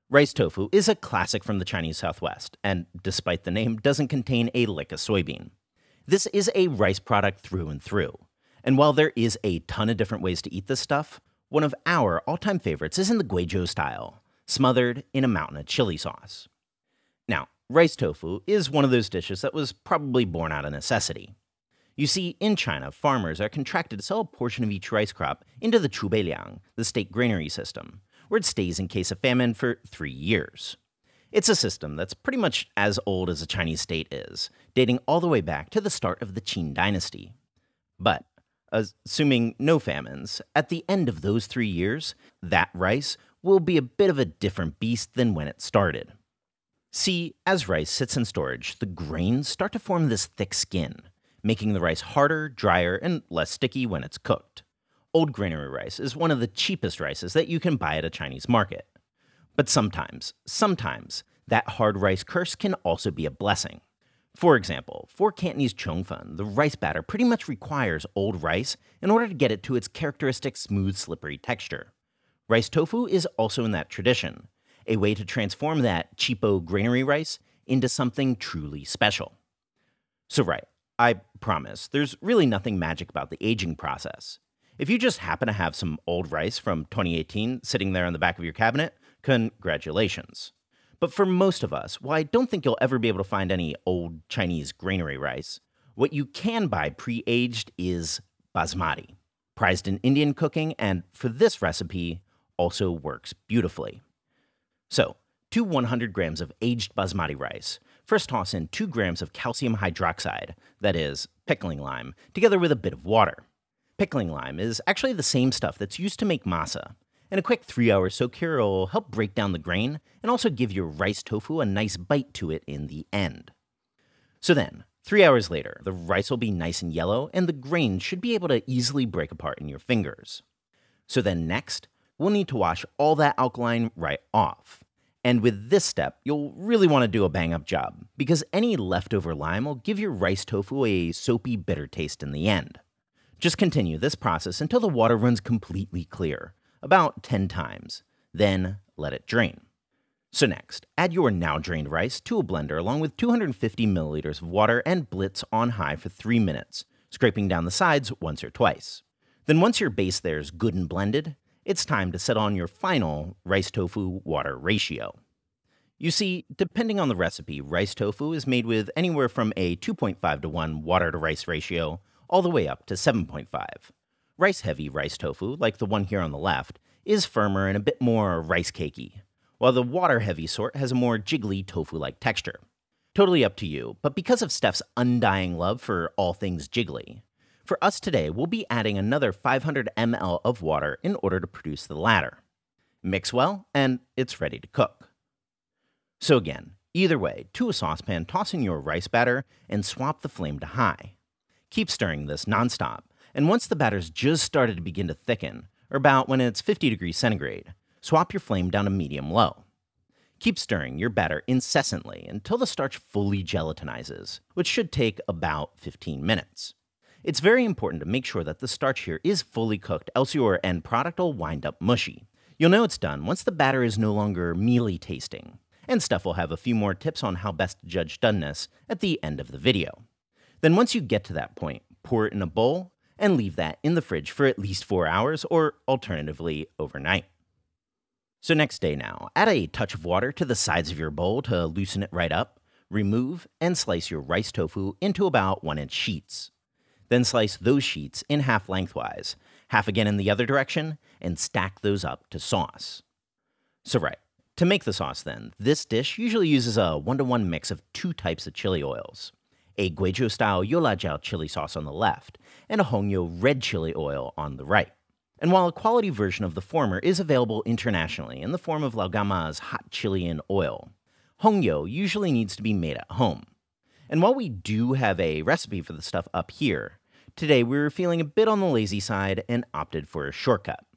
Rice tofu is a classic from the Chinese Southwest, and despite the name, doesn't contain a lick of soybean. This is a rice product through and through. And while there is a ton of different ways to eat this stuff, one of our all-time favorites is in the Guizhou style, smothered in a mountain of chili sauce. Now, rice tofu is one of those dishes that was probably born out of necessity. You see, in China, farmers are contracted to sell a portion of each rice crop into the chubeiliang, the state granary system, where it stays in case of famine for 3 years. It's a system that's pretty much as old as the Chinese state is, dating all the way back to the start of the Qin dynasty. But, assuming no famines, at the end of those 3 years, that rice will be a bit of a different beast than when it started. See, as rice sits in storage, the grains start to form this thick skin, making the rice harder, drier, and less sticky when it's cooked. Old granary rice is one of the cheapest rices that you can buy at a Chinese market. But sometimes, that hard rice curse can also be a blessing. For example, for Cantonese chongfen, the rice batter pretty much requires old rice in order to get it to its characteristic smooth, slippery texture. Rice tofu is also in that tradition, a way to transform that cheapo granary rice into something truly special. So right, I promise, there's really nothing magic about the aging process. If you just happen to have some old rice from 2018 sitting there in the back of your cabinet, congratulations. But for most of us, while I don't think you'll ever be able to find any old Chinese granary rice, what you can buy pre-aged is basmati, prized in Indian cooking, and for this recipe, also works beautifully. So, to 100 grams of aged basmati rice, first toss in 2 grams of calcium hydroxide, that is, pickling lime, together with a bit of water. Pickling lime is actually the same stuff that's used to make masa, and a quick 3-hour soak here will help break down the grain and also give your rice tofu a nice bite to it in the end. So then, 3 hours later, the rice will be nice and yellow, and the grain should be able to easily break apart in your fingers. So then next, we'll need to wash all that alkaline right off. And with this step, you'll really want to do a bang-up job, because any leftover lime will give your rice tofu a soapy, bitter taste in the end. Just continue this process until the water runs completely clear, about 10 times. Then let it drain. So next, add your now drained rice to a blender along with 250 milliliters of water and blitz on high for 3 minutes, scraping down the sides once or twice. Then once your base there is good and blended, it's time to set on your final rice tofu water ratio. You see, depending on the recipe, rice tofu is made with anywhere from a 2.5 to 1 water to rice ratio all the way up to 7.5. Rice-heavy rice tofu, like the one here on the left, is firmer and a bit more rice cakey, while the water-heavy sort has a more jiggly tofu-like texture. Totally up to you, but because of Steph's undying love for all things jiggly, for us today we'll be adding another 500 ml of water in order to produce the latter. Mix well, and it's ready to cook. So again, either way, to a saucepan, toss in your rice batter and swap the flame to high. Keep stirring this nonstop, and once the batter's just started to begin to thicken, or about when it's 50 degrees centigrade, swap your flame down to medium-low. Keep stirring your batter incessantly until the starch fully gelatinizes, which should take about 15 minutes. It's very important to make sure that the starch here is fully cooked, else your end product will wind up mushy. You'll know it's done once the batter is no longer mealy tasting, and Steph will have a few more tips on how best to judge doneness at the end of the video. Then once you get to that point, pour it in a bowl and leave that in the fridge for at least 4 hours, or alternatively, overnight. So next day now, add a touch of water to the sides of your bowl to loosen it right up, remove, and slice your rice tofu into about 1-inch sheets. Then slice those sheets in half lengthwise, half again in the other direction, and stack those up to sauce. So right, to make the sauce then, this dish usually uses a 1-to-1 mix of 2 types of chili oils. A Guizhou-style Youlajiao chili sauce on the left, and a Hongyou red chili oil on the right. And while a quality version of the former is available internationally in the form of Laogama's hot chili in oil, Hongyou usually needs to be made at home. And while we do have a recipe for the stuff up here, today we were feeling a bit on the lazy side and opted for a shortcut.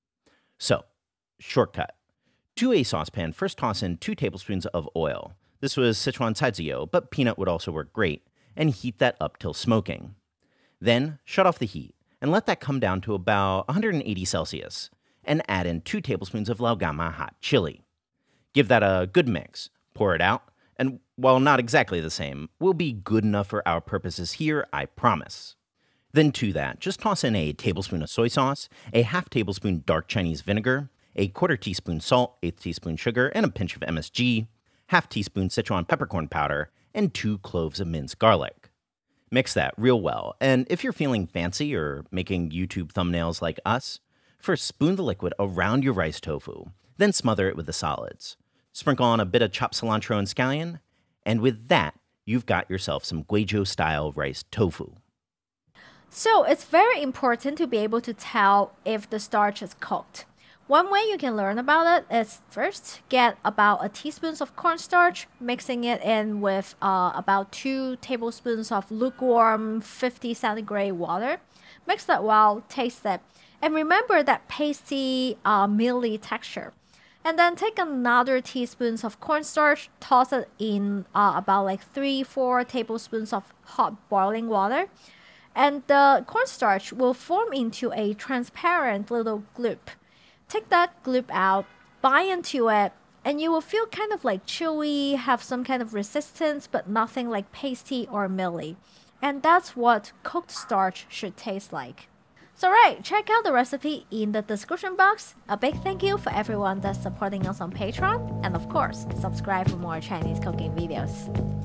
So, shortcut. To a saucepan, first toss in 2 tablespoons of oil. This was Sichuan caiziyo, but peanut would also work great, and heat that up till smoking. Then, shut off the heat, and let that come down to about 180 Celsius, and add in 2 tablespoons of Laogama hot chili. Give that a good mix, pour it out, and while not exactly the same, will be good enough for our purposes here, I promise. Then to that, just toss in a tablespoon of soy sauce, a half tablespoon dark Chinese vinegar, a quarter teaspoon salt, eighth teaspoon sugar, and a pinch of MSG, half teaspoon Sichuan peppercorn powder, and 2 cloves of minced garlic. Mix that real well, and if you're feeling fancy or making YouTube thumbnails like us, first spoon the liquid around your rice tofu, then smother it with the solids. Sprinkle on a bit of chopped cilantro and scallion, and with that, you've got yourself some Guizhou-style rice tofu. So it's very important to be able to tell if the starch is cooked. One way you can learn about it is first get about a teaspoon of cornstarch, mixing it in with about 2 tablespoons of lukewarm 50 centigrade water. Mix that well, taste it, and remember that pasty, mealy texture. And then take another teaspoon of cornstarch, toss it in about like 3-4 tablespoons of hot boiling water. And the cornstarch will form into a transparent little gloop. Take that gloop out, bite into it, and you will feel kind of like chewy, have some kind of resistance, but nothing like pasty or mealy. And that's what cooked starch should taste like. So right, check out the recipe in the description box. A big thank you for everyone that's supporting us on Patreon. And of course, subscribe for more Chinese cooking videos.